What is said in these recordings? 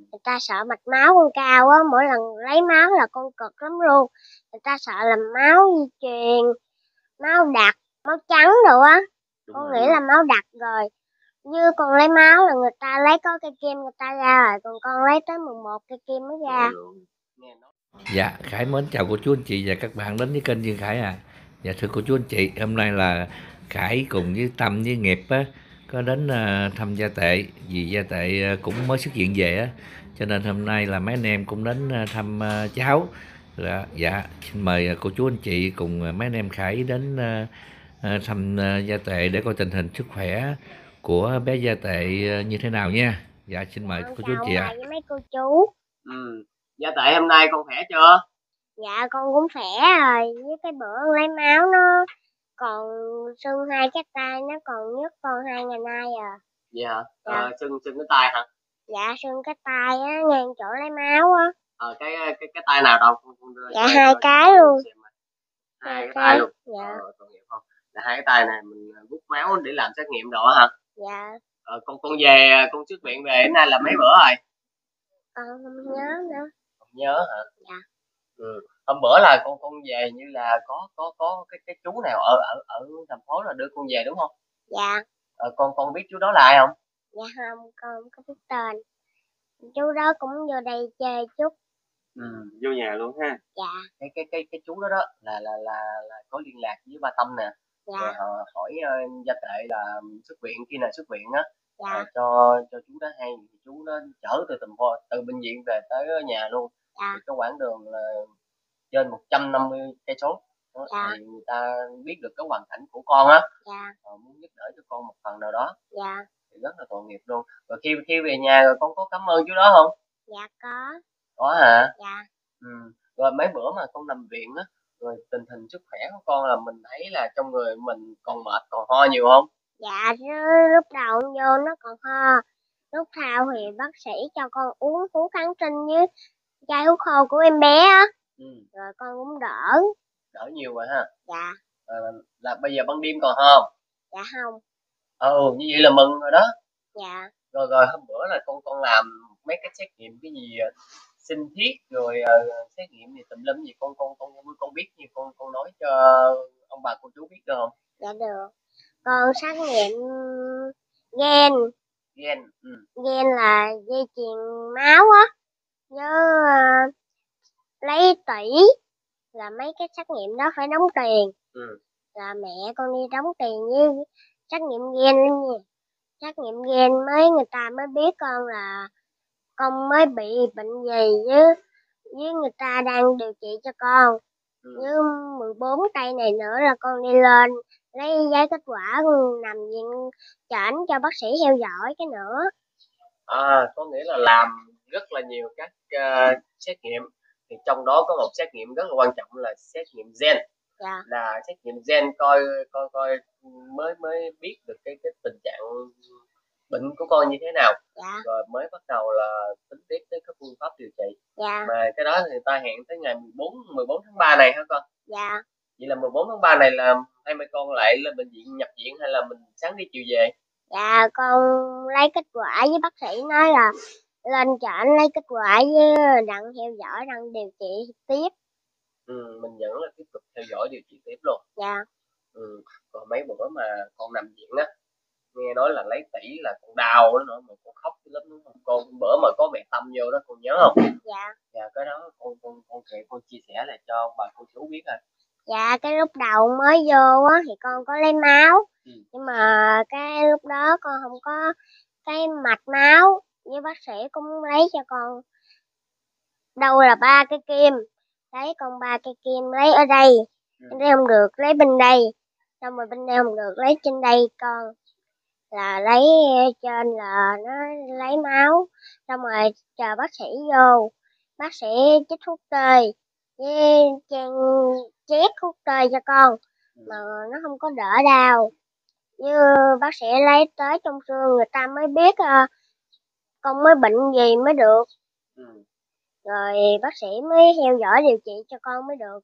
Người ta sợ mạch máu con cao á, mỗi lần lấy máu là con cực lắm luôn. Người ta sợ là máu di truyền, máu đặc, máu trắng đồ á. Con nghĩ là máu đặc rồi. Như con lấy máu là người ta lấy có cây kim người ta ra rồi, còn con lấy tới 11 cây kim mới ra. Dạ, Khải mến chào cô chú anh chị và các bạn đến với kênh Duyên Khải à. Dạ thưa cô chú anh chị, hôm nay là Khải cùng với Tâm với Nghiệp á, có đến thăm Gia Tệ, vì Gia Tệ cũng mới xuất viện về á, cho nên hôm nay là mấy anh em cũng đến thăm cháu. Dạ, xin mời cô chú anh chị cùng mấy anh em Khải đến thăm Gia Tệ để coi tình hình sức khỏe của bé Gia Tệ như thế nào nha. Dạ, xin mời cô chú anh chị ạ. Với mấy cô chú. Gia Tệ hôm nay con khỏe chưa? Dạ con cũng khỏe rồi, với cái bữa lấy máu nó còn sưng hai cái tay, nó còn nhức con 2 ngày nay à. Vậy hả? Dạ. Sưng cái tay hả? Dạ sưng cái tay á, ngang chỗ lấy máu á. Cái tay nào đâu? Dạ hai cái luôn. Hai cái tay luôn. Dạ. Tội nghiệp không? Là hai cái tay này mình rút máu để làm xét nghiệm đồ hả? Dạ. Con về con xuất viện về đến nay là mấy bữa rồi? Con không nhớ nữa. Không nhớ hả? Dạ. Hôm bữa là con về như là có cái chú nào ở thành phố là đưa con về đúng không? Dạ. Con biết chú đó là ai không? Dạ không, con không có biết tên. Chú đó cũng vô đây chơi chút. Vô nhà luôn ha. Dạ. Cái chú đó là có liên lạc với ba Tâm nè. Dạ. Rồi họ hỏi Gia Tệ là xuất viện khi nào xuất viện á. Dạ. Cho chú đó hay chú đó chở từ bệnh viện về tới nhà luôn. Dạ. Thì cái quãng đường là trên 150 cây số. Dạ. Thì người ta biết được cái hoàn cảnh của con á. Dạ. Muốn giúp đỡ cho con một phần nào đó. Dạ. Thì rất là tội nghiệp luôn. Rồi khi về nhà rồi con có cảm ơn chú đó không? Dạ có. Có hả? Dạ. Rồi mấy bữa mà con nằm viện á, rồi tình hình sức khỏe của con là mình thấy là trong người mình còn mệt còn ho nhiều không? Dạ lúc đầu vô nó còn ho, lúc sau thì bác sĩ cho con uống thuốc kháng sinh với chai thuốc khô của em bé á. Rồi con cũng đỡ nhiều rồi ha. Dạ. Là bây giờ ban đêm còn ho không? Dạ không. Như vậy là mừng rồi đó. Dạ. Rồi hôm bữa là con làm mấy cái xét nghiệm cái gì sinh thiết rồi xét nghiệm gì tùm lum gì con biết gì con nói cho ông bà cô chú biết được không? Dạ được. Con xét nghiệm gen. Gen là dây chuyền máu á, với lấy tủy, là mấy cái xét nghiệm đó phải đóng tiền. Là mẹ con đi đóng tiền với xét nghiệm gen luôn nha. Xét nghiệm gen người ta mới biết con mới bị bệnh gì, với người ta đang điều trị cho con. Với 14 cây này nữa là con đi lên lấy giấy kết quả, nằm viện chẩn cho bác sĩ theo dõi cái nữa. Có nghĩa là làm rất là nhiều các xét nghiệm, thì trong đó có một xét nghiệm rất là quan trọng là xét nghiệm gen. Dạ. Là xét nghiệm gen coi mới biết được cái tình trạng bệnh của con như thế nào. Dạ. Rồi mới bắt đầu là tính tiếp tới các phương pháp điều trị. Dạ. Mà cái đó thì người ta hẹn tới ngày 14 tháng 3 này hả con? Dạ. Vậy là 14 tháng 3 này là hai mẹ con lại lên bệnh viện nhập viện hay là mình sáng đi chiều về? Dạ con lấy kết quả với bác sĩ nói là lên chẩn lấy kết quả với đặng theo dõi, đặng điều trị tiếp. Mình vẫn là tiếp tục theo dõi điều trị tiếp luôn. Dạ. Còn mấy bữa mà con nằm viện á, nghe nói là lấy tủy là con đau nữa mà con khóc lắm đúng không? Con bữa mà có mẹ Tâm vô đó con nhớ không? Dạ. Dạ cái đó con chia sẻ lại cho bà cô chú biết rồi. Dạ cái lúc đầu mới vô á thì con có lấy máu. Nhưng mà cái lúc đó con không có cái mạch máu, với bác sĩ cũng lấy cho con đâu là 3 cây kim. Lấy con 3 cây kim lấy ở đây. Bên đây không được, lấy bên đây. Xong rồi bên đây không được, lấy trên đây con. Là lấy trên là nó lấy máu. Xong rồi chờ bác sĩ vô. Bác sĩ chích thuốc tê với chét thuốc tê cho con. Mà nó không có đỡ đau. Như bác sĩ lấy tới trong xương người ta mới biết con mới bệnh gì mới được. Rồi bác sĩ mới theo dõi điều trị cho con mới được.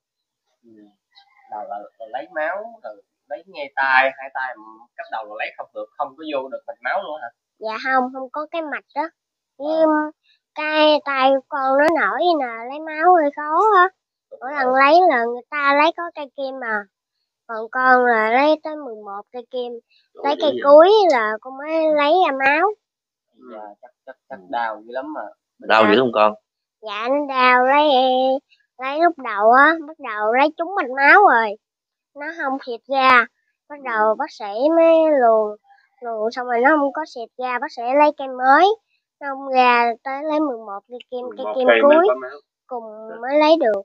Là lấy máu rồi lấy ngay tay, hai tay cấp đầu là lấy không được, không có vô được mạch máu luôn hả? Dạ không có cái mạch đó. Với cái tay con nó nổi nè, lấy máu hơi khó á. Mỗi lần lấy là người ta lấy có cây kim mà, còn con là lấy tới 11 cây kim, lấy cây cuối là con mới lấy ra máu. Dạ, chắc đau dữ lắm mà. Đau dữ không con? Dạ nó đau, lấy lúc đầu á, bắt đầu lấy trúng mạch máu rồi, nó không xịt ra, bắt đầu bác sĩ mới luồn xong rồi nó không có xịt ra, bác sĩ lấy cây mới, nó không ra, tới lấy 11 cây kim cuối cùng mới lấy được.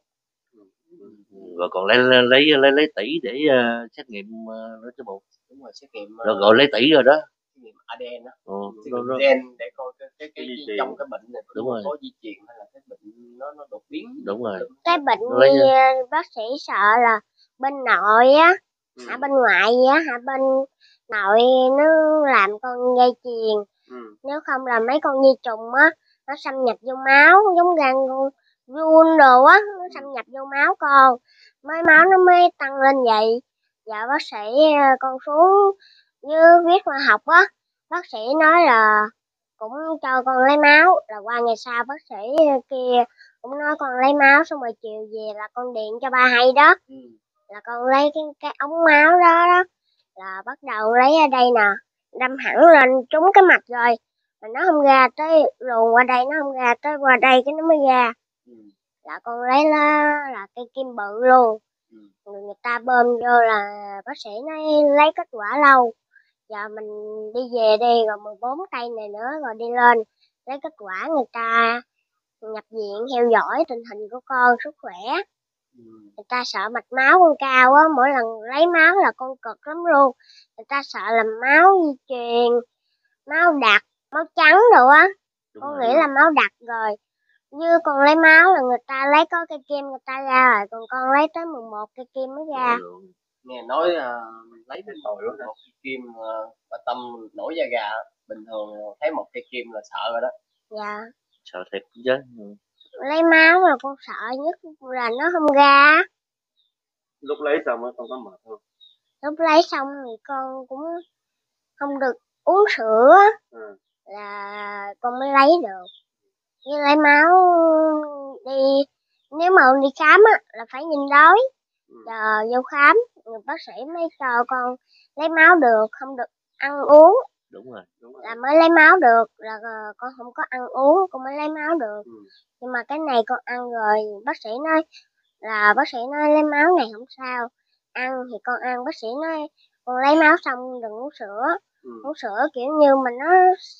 Rồi còn lấy tỉ để xét nghiệm đó chứ bộ. Đúng rồi, xét nghiệm Rồi gọi lấy tỉ rồi đó. xét nghiệm ADN đó. Xét Đó. nghiệm gen để coi cái trong cái bệnh này Đúng rồi. có di truyền hay là cái bệnh nó đột biến. Đúng rồi. Cái bệnh như bác sĩ sợ là bên nội á, hả bên ngoại á, hả bên nội nó làm con dây chuyền. Nếu không là mấy con vi trùng á, nó xâm nhập vô máu, giống gan run đồ á, nó xâm nhập vô máu con, máu nó mới tăng lên vậy. Giờ bác sĩ con xuống với viết khoa học á, bác sĩ nói là cũng cho con lấy máu, là qua ngày sau bác sĩ kia cũng nói con lấy máu, xong rồi chiều về là con điện cho ba hay đó, là con lấy cái ống máu đó là bắt đầu lấy ở đây nè, đâm hẳn lên trúng cái mạch rồi, mà nó không ra, tới luồn qua đây nó không ra, tới qua đây cái nó mới ra. Là con lấy là cây kim bự luôn, người ta bơm vô là bác sĩ nói lấy kết quả lâu. Giờ mình đi về đi, rồi 14 cây này nữa rồi đi lên lấy kết quả, người ta nhập viện theo dõi tình hình của con sức khỏe. Người ta sợ mạch máu con cao á, mỗi lần lấy máu là con cực lắm luôn. Người ta sợ là máu di truyền, máu đặc, máu trắng đồ á. Con nghĩ là máu đặc rồi. Như con lấy máu là người ta lấy có cây kim người ta ra rồi, còn con lấy tới 11 cây kim mới ra. Nghe nói lấy đến một cây kim và Tâm nổi da gà, bình thường thấy một cây kim là sợ rồi đó. Dạ. Sợ thiệt chứ. Lấy máu là con sợ nhất là nó không ra. Lúc lấy xong á con có mệt không? Lúc lấy xong thì con cũng không được uống sữa, là con mới lấy được. Như lấy máu đi, nếu mà đi khám á là phải nhìn đói, chờ vô khám người bác sĩ mới cho con lấy máu được, không được ăn uống. Đúng rồi. Là mới lấy máu được, là con không có ăn uống con mới lấy máu được. Nhưng mà cái này con ăn rồi, bác sĩ nói lấy máu này không sao, ăn thì con ăn. Bác sĩ nói con lấy máu xong đừng uống sữa, uống sữa kiểu như mình nó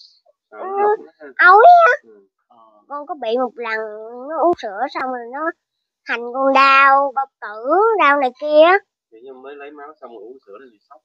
ói á. Con có bị một lần nó uống sữa xong rồi nó thành con đau bao tử, đau này kia. Vậy nhưng mới lấy máu xong rồi uống sữa thì sốc.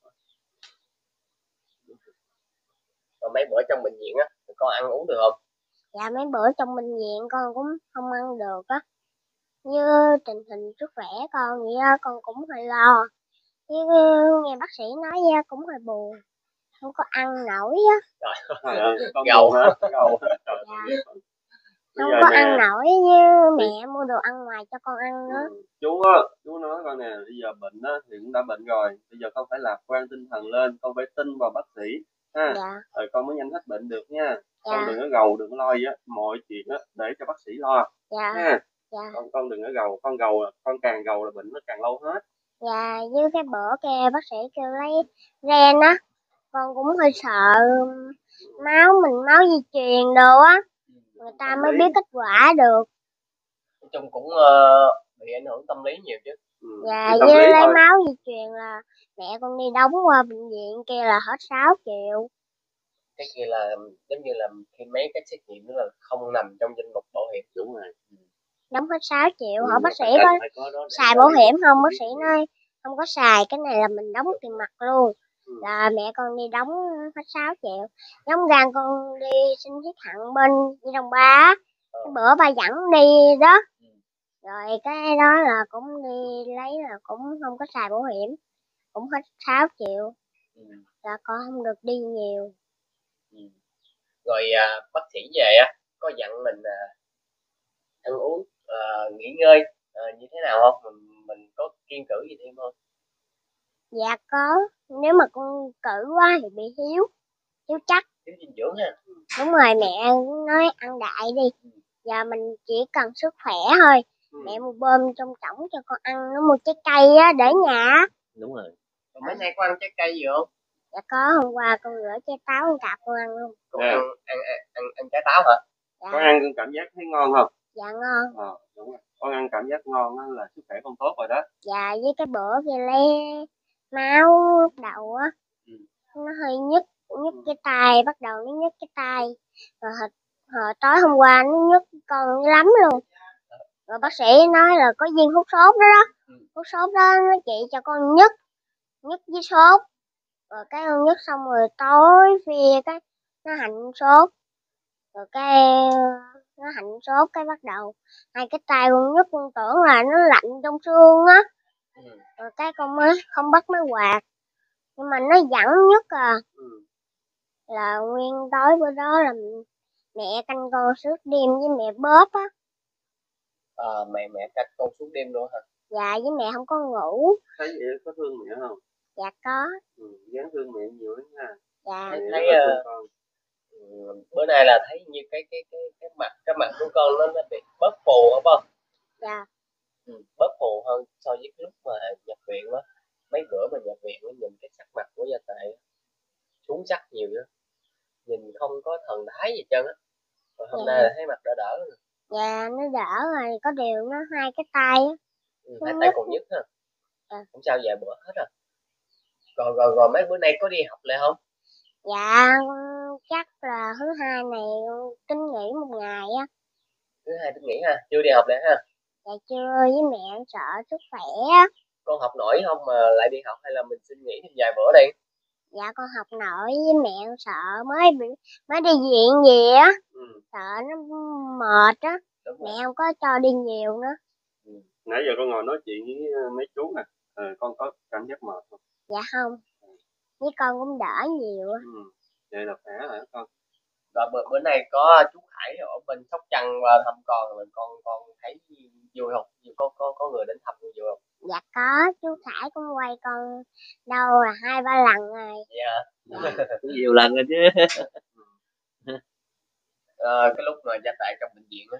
Còn mấy bữa trong bệnh viện á, con ăn uống được không? Dạ mấy bữa trong bệnh viện con cũng không ăn được á. Như tình hình sức khỏe con vậy á, con cũng hơi lo. Chứ nghe bác sĩ nói ra cũng hơi buồn, không có ăn nổi á. Trời ơi, con gầu hả? Gầu. Dạ. Không có ăn nổi, với mẹ mua đồ ăn ngoài cho con ăn nữa. Chú nói con nè, bây giờ bệnh á thì cũng đã bệnh rồi, bây giờ con phải lạc quan tinh thần lên, con phải tin vào bác sĩ ha. Dạ. Rồi con mới nhanh hết bệnh được nha. Dạ. Con đừng có gầu, đừng có lo gì á, mọi chuyện á để cho bác sĩ lo. Dạ. Ha. Dạ. Con đừng có gầu, con càng gầu là bệnh nó càng lâu hết. Dạ, với cái bữa kia bác sĩ kêu lấy ren á, con cũng hơi sợ máu di truyền đồ á, người ta mới biết kết quả được. Nói chung cũng bị ảnh hưởng tâm lý nhiều chứ. Dạ, với lấy máu di truyền là mẹ con đi đóng qua bệnh viện kia là hết 6 triệu. Cái kia là giống như là khi mấy cái xét nghiệm đó là không nằm trong danh mục bảo hiểm. Đúng rồi. Đóng hết 6 triệu, hỏi bác sĩ có xài bảo hiểm không? Bác sĩ nói không có xài, cái này là mình đóng tiền mặt luôn. Là mẹ con đi đóng hết 6 triệu. Giống gan con đi xin chiết thận bên Di Đồng Ba, cái bữa ba dẫn đi đó. Rồi cái đó là cũng đi lấy là cũng không có xài bảo hiểm, cũng hết 6 triệu. Là con không được đi nhiều. Rồi bác sĩ về á có dặn mình ăn uống, nghỉ ngơi như thế nào không? Mình có kiêng cữ gì thêm không? Dạ có, nếu mà con cữ quá thì bị hiếu chắc. Thiếu dinh dưỡng ha. Đúng rồi, mẹ nói ăn đại đi. Giờ mình chỉ cần sức khỏe thôi. Mẹ mua bơm trong trỏng cho con ăn, nó mua trái cây á để nhà. Đúng rồi. Còn mấy nay có ăn trái cây gì không? Dạ có, hôm qua con rửa trái táo con cạp con ăn luôn. Con ăn trái táo hả? Dạ. Con ăn cảm giác thấy ngon không? Dạ ngon. Đúng rồi. Con ăn cảm giác ngon đó là sức khỏe con tốt rồi đó. Dạ, với cái bữa kia lấy máu lúc đầu á, nó hơi nhức cái tay, bắt đầu nó nhức cái tay. Rồi hồi tối hôm qua nó nhức con lắm luôn. Rồi bác sĩ nói là có viên hút sốt đó đó. Hút sốt đó nó trị cho con nhức với sốt. Rồi cái con nhức xong rồi tối phia cái nó hạnh sốt. Rồi cái nó hạnh sốt cái bắt đầu hai cái tay con nhức, con tưởng là nó lạnh trong xương á. Rồi cái con mới không bắt máy quạt, nhưng mà nó vẫn nhức à. Là nguyên tối bữa đó là mẹ canh con suốt đêm với mẹ bóp á. Mẹ canh con suốt đêm luôn hả? Dạ, với mẹ không có ngủ. Thấy vậy có thương mẹ không? Dạ có. Dáng thương mẹ nhiều lắm nha. Dạ. Thấy bữa nay là thấy như cái mặt của con nó bị bớt phù không không? Dạ. Bớt phù hơn so với cái lúc mà nhập viện đó. Mấy bữa mà nhập viện nhìn cái sắc mặt của Gia Tệ xuống sắc nhiều nữa, nhìn không có thần thái gì trơn á. Rồi hôm nay là thấy mặt đỡ đỡ rồi. Dạ, nó đỡ rồi, có điều nó hai cái tay á. Hai tay còn nhức ha. Không sao, vài bữa hết rồi. Rồi mấy bữa nay có đi học lại không? Dạ, chắc là thứ hai này tính nghỉ một ngày á. Thứ hai tính nghỉ ha, chưa đi học lại ha? Dạ chưa, với mẹ sợ sức khỏe á. Con học nổi không mà lại đi học, hay là mình xin nghỉ thêm vài bữa đi? Dạ con học nổi, với mẹ sợ mới đi viện gì á. Sợ nó mệt á. Mẹ không có cho đi nhiều nữa. Nãy giờ con ngồi nói chuyện với mấy chú nè, con có cảm giác mệt không? Dạ không, với con cũng đỡ nhiều á. Vậy là khỏe rồi con. Rồi bữa nay có chú Hải ở bên Sóc Trăng và thăm con, rồi con thấy vui không? Có người đến thăm vui không? Dạ có, chú Khải cũng quay con đâu là 2-3 lần rồi. Dạ. Nhiều lần rồi chứ. Cái lúc mà Gia Tại trong bệnh viện á,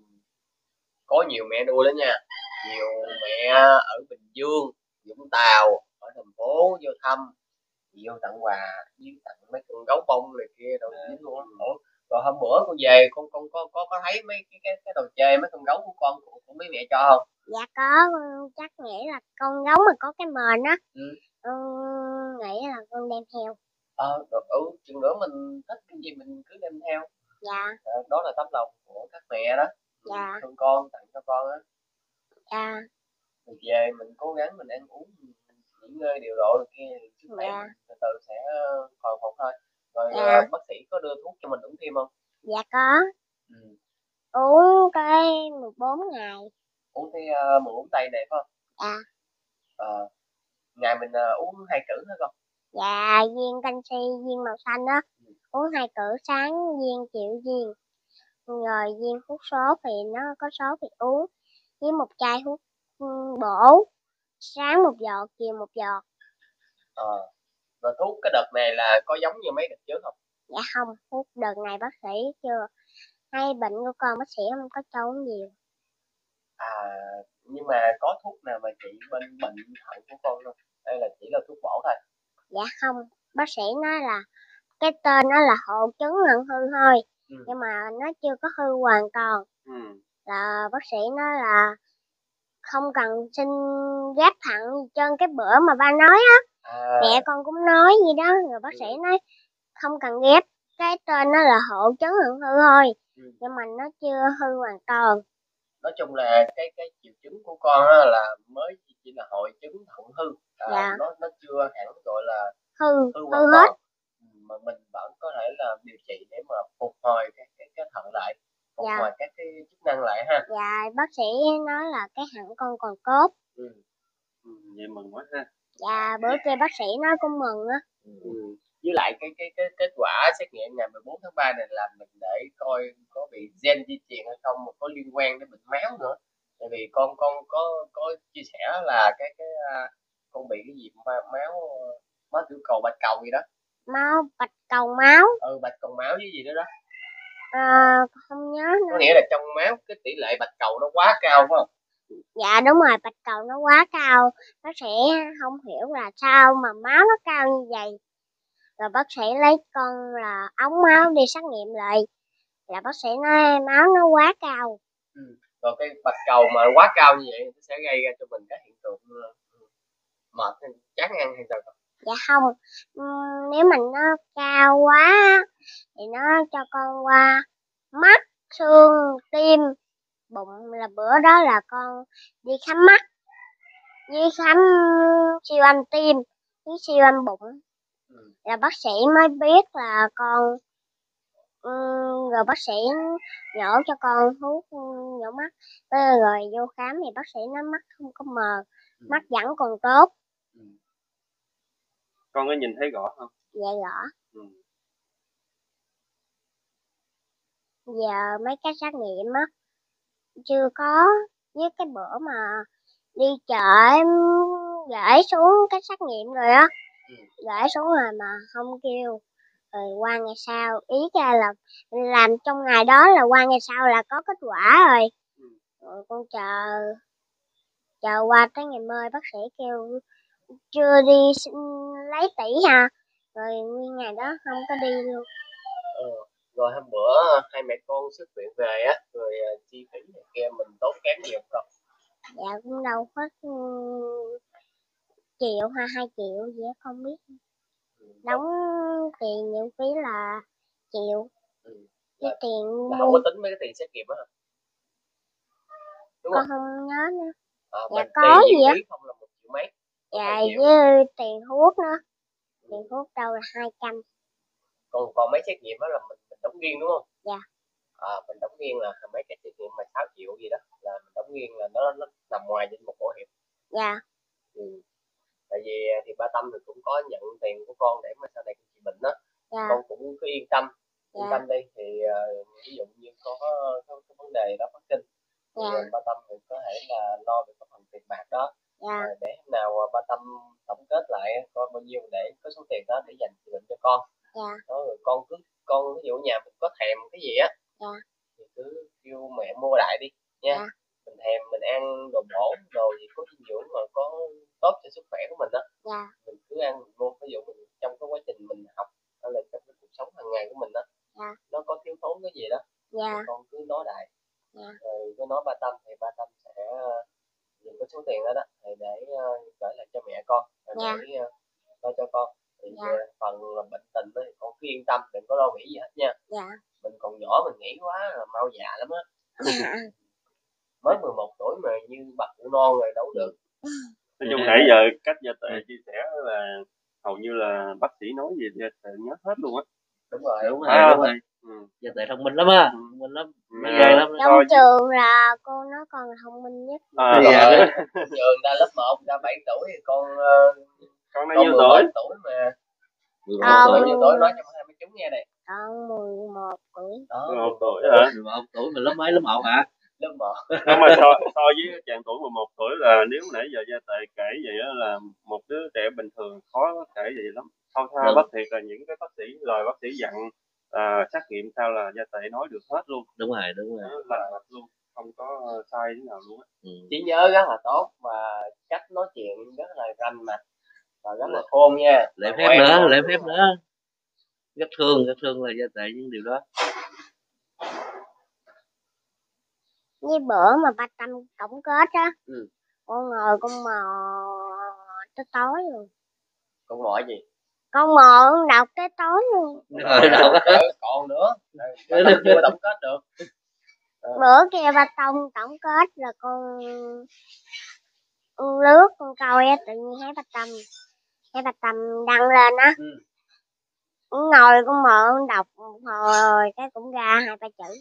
có nhiều mẹ nuôi đó nha. Nhiều mẹ ở Bình Dương, Vũng Tàu, ở thành phố vô thăm, vô tặng quà với tặng mấy con gấu bông này kia rồi dính luôn á. Rồi hôm bữa con về con có thấy mấy cái đồ chơi mấy con gấu của con của mấy mẹ cho không? Dạ có, con chắc nghĩ là con gấu mà có cái mền á. Nghĩ là con đem theo. Chừng nữa mình thích cái gì mình cứ đem theo. Dạ. Đó là tấm lòng của các mẹ đó. Dạ. Thương con, tặng cho con á. Dạ. Mình về mình cố gắng mình ăn uống, mình nghỉ ngơi điều độ rồi kia, sức khỏe từ từ sẽ hồi phục thôi. Rồi bác sĩ có đưa thuốc cho mình uống thêm không? Dạ có. Uống cái 14 ngày. Uống cái mượn uống tay này phải không? Dạ. Ngày mình uống 2 cữ hả con? Dạ, viên canxi, viên màu xanh đó. Uống 2 cữ, sáng viên, chiều viên. Rồi viên hút sốt thì nó có sốt thì uống. Với một chai hút bổ. Sáng 1 giọt, chiều 1 giọt. Rồi thuốc cái đợt này là có giống như mấy đợt trước không? Dạ không, thuốc đợt này bác sĩ chưa. Hay bệnh của con bác sĩ không có cho uống nhiều. Nhưng mà có thuốc nào mà trị bên bệnh thận của con không? Hay là chỉ là thuốc bổ thôi? Dạ không, bác sĩ nói là cái tên nó là hội chứng thận hư thôi. Nhưng mà nó chưa có hư hoàn toàn. Là bác sĩ nói là không cần xin ghép thận trên cái bữa mà ba nói á. Mẹ con cũng nói gì đó, rồi bác sĩ nói không cần ghép, cái tên nó là hội chứng thận hư thôi. Nhưng mà nó chưa hư hoàn toàn. Nói chung là cái triệu chứng của con đó là mới chỉ là hội chứng thận hư. Nó chưa hẳn gọi là hư hoàn toàn. Mà mình vẫn có thể là điều trị để mà phục hồi cái thận lại, phục hồi các cái chức năng lại ha. Dạ, bác sĩ nói là cái thận con còn tốt. Vậy mừng quá ha. Dạ, bữa kia bác sĩ nói cũng mừng á. Với lại cái kết quả xét nghiệm ngày 14 tháng 3 này là mình để coi có bị gen di truyền hay không, mà có liên quan đến bệnh máu nữa. Tại vì con có chia sẻ là cái con bị cái gì máu tiểu cầu bạch cầu gì đó. Bạch cầu máu. Bạch cầu máu với gì nữa đó. Con không nhớ Có nữa. nghĩa là trong máu cái tỷ lệ bạch cầu nó quá cao phải không? Dạ đúng rồi, bạch cầu nó quá cao. Bác sĩ không hiểu là sao mà máu nó cao như vậy. Rồi bác sĩ lấy con là ống máu đi xét nghiệm lại. Là bác sĩ nói máu nó quá cao. Rồi cái bạch cầu mà quá cao như vậy nó sẽ gây ra cho mình cái hiện tượng mệt hay chán ăn hay sao? Dạ không, nếu mình nó cao quá thì nó cho con qua mắt, xương, tim, bụng, là bữa đó là con đi khám mắt với khám siêu âm tim với siêu âm bụng, là bác sĩ mới biết là con rồi bác sĩ nhổ cho con thuốc nhổ mắt, rồi vô khám thì bác sĩ nói mắt không có mờ, mắt vẫn còn tốt. Con có nhìn thấy rõ không? Dạ rõ. Giờ mấy cái xét nghiệm á chưa có, với cái bữa mà đi chợ em gửi xuống cái xét nghiệm rồi á, gửi xuống rồi mà không kêu, rồi qua ngày sau, ý ra là làm trong ngày đó là qua ngày sau là có kết quả rồi. Rồi con chờ qua tới ngày mai bác sĩ kêu chưa đi lấy tỉ ha, rồi nguyên ngày đó không có đi luôn. Rồi hôm bữa hai mẹ con xuất viện về á, rồi chi phí này kia mình tốn kém nhiều không? Dạ cũng đâu có triệu hay 2 triệu gì á không biết. Đóng tiền nhiều phí là triệu. Cái tiền là không có tính mấy cái tiền xét nghiệm á hả? Đúng con không? không nhớ nữa. Dạ có gì á. Không là 1 triệu mấy. Dạ với tiền thuốc nữa. Tiền thuốc đâu là 200. Còn mấy xét nghiệm đó là mình đóng riêng đúng không? Dạ. Mình đóng riêng là mấy cái xét nghiệm mà 6 triệu gì đó là mình đóng riêng, là nó nằm ngoài danh mục bảo hiểm. Dạ. Tại vì thì ba Tâm thì cũng có nhận tiền của con để mà sau này chị bệnh đó. Dạ. Con cũng cứ yên tâm đi, thì ví dụ như có cái vấn đề đó phát sinh thì ba Tâm thì có thể là lo về cái phần tiền bạc đó. Để hôm nào ba Tâm tổng kết lại coi bao nhiêu để có số tiền đó để dành trị bệnh cho con. Đó, rồi con ví dụ nhà mình có thèm cái gì á thì cứ kêu mẹ mua lại đi nha. Mình thèm mình ăn đồ bổ, đồ gì có dinh dưỡng mà có tốt cho sức khỏe của mình đó, mình cứ ăn mình mua. Ví dụ mình trong cái quá trình mình học hay là trong cái cuộc sống hàng ngày của mình đó, nó có thiếu thốn cái gì đó thì con cứ nói lại, rồi cứ nói ba Tâm thì ba Tâm sẽ dùng cái số tiền đó thì để gửi lại cho mẹ con, để lo cho con. Thì phần bệnh tình đó thì con cứ yên tâm, đừng có lo nghĩ gì hết nha. Mình còn nhỏ mình nghĩ quá là mau già lắm á. Mới 11 tuổi mà như bà cụ non rồi đâu được. Nói chung nãy giờ cách Gia Tệ chia sẻ là hầu như là bác sĩ nói gì Gia Tệ nhớ hết luôn á. Đúng rồi. Gia Tệ thông minh lắm á, thông minh lắm, nó ghê lắm. Trong trường là cô nó còn thông minh nhất. Trường ra lớp 1 ra 7 tuổi thì con bao nhiêu tuổi? Tuổi mà. 11 tuổi nói cho hai mấy chú nghe này. Con 11 tuổi. 11 tuổi hả? 11 tuổi mà lớp mấy, lớp 1 hả? Lớp 1. Nhưng mà so với chàng tuổi 11 tuổi là nếu nãy giờ Gia Tệ kể vậy đó là một đứa trẻ bình thường khó kể vậy lắm. Không tha bác thiệt là những cái bác sĩ lời bác sĩ dặn xét nghiệm sao là Gia Tệ nói được hết luôn. Đúng rồi. Là luôn, không có sai thế nào luôn á. Trí nhớ rất là tốt và cách nói chuyện rất là rành mạch và rất là khôn nha. Lễ phép nữa. Rất thương là Gia Tệ những điều đó. Như bữa mà ba Tâm tổng kết á, con ngồi con mò tới tối luôn. Con mò gì? Con mò con đọc tới tối luôn. Còn nữa, chưa tổng kết được. Bữa kia ba Tâm tổng kết là con lướt con coi á, tự nhiên thấy ba Tâm đăng lên á, ngồi con mò con đọc một hồi cái cũng ra 2-3 chữ.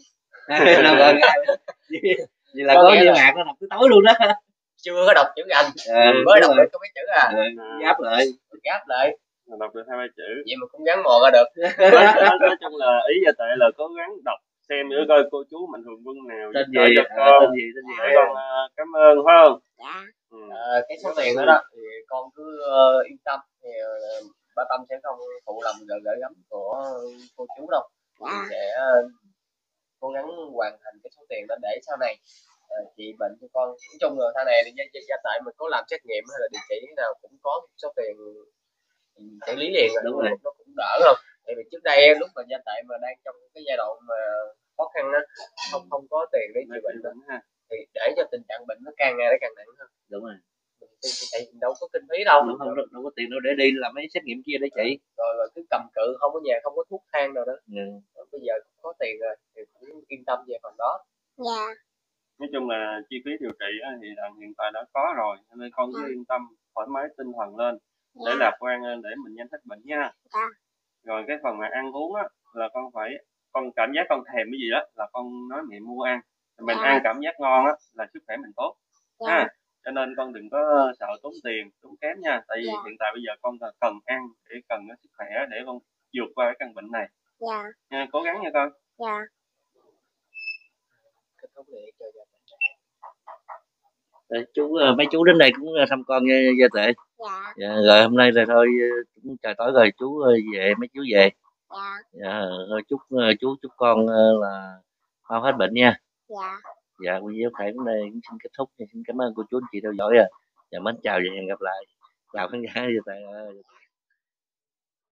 Vậy là có Như Ngạc nó đọc tới tối luôn đó. Chưa có đọc chữ Anh, mới đọc được có mấy chữ Gáp lại đọc được 2-3 chữ. Vậy mà cũng gắn mò ra được. Nói chung là ý Gia Tệ là cố gắng đọc xem nữa coi cô chú Mạnh Thường Quân nào tên gì gì. con cảm ơn phải không? Cái số tiền đó thì con cứ yên tâm, thì ba Tâm sẽ không phụ lòng gửi gắm của cô chú đâu. Sẽ cố gắng hoàn thành cái số tiền đó để sau này trị bệnh cho con. Nói chung là sau này thì gia tại mình có làm xét nghiệm hay là điều trị thế nào cũng có số tiền xử lý liền rồi, Đúng rồi. nó cũng đỡ không. Tại vì trước đây lúc mà gia tại mà đang trong cái giai đoạn mà khó khăn á, không có tiền để trị bệnh đó, thì để cho tình trạng bệnh nó càng ngày nó càng nặng hơn. Đúng rồi. Tại vì đâu có kinh phí đâu, Đâu có tiền đâu để đi làm mấy xét nghiệm kia để trị. Rồi cứ cầm cự không có nhà, không có thuốc thang đâu đó. Bây giờ cũng có tiền rồi thì cũng yên tâm về phần đó. Dạ. Nói chung là chi phí điều trị thì hiện tại đã có rồi, nên con cứ yên tâm, thoải mái tinh thần lên, để lạc quan lên để mình nhanh hết bệnh nha. Dạ. Rồi cái phần mà ăn uống á là con cảm giác con thèm cái gì đó là con nói mẹ mua ăn, mình ăn cảm giác ngon á là sức khỏe mình tốt ha. Cho nên con đừng có sợ tốn tiền tốn kém nha, tại vì hiện tại bây giờ con cần ăn để cần cái sức khỏe để con vượt qua cái căn bệnh này. Nha, cố gắng nha con. Kết thúc để cho chú mấy chú đến đây cũng thăm con nha Gia Tệ. Rồi hôm nay rồi thôi, cũng trời tối rồi, chú về, mấy chú về. Thôi chúc con là mau hết bệnh nha. Video phải đến đây cũng xin kết thúc. Xin cảm ơn cô chú anh chị theo dõi. Mến chào và hẹn gặp lại. Chào khán giả Gia Tệ.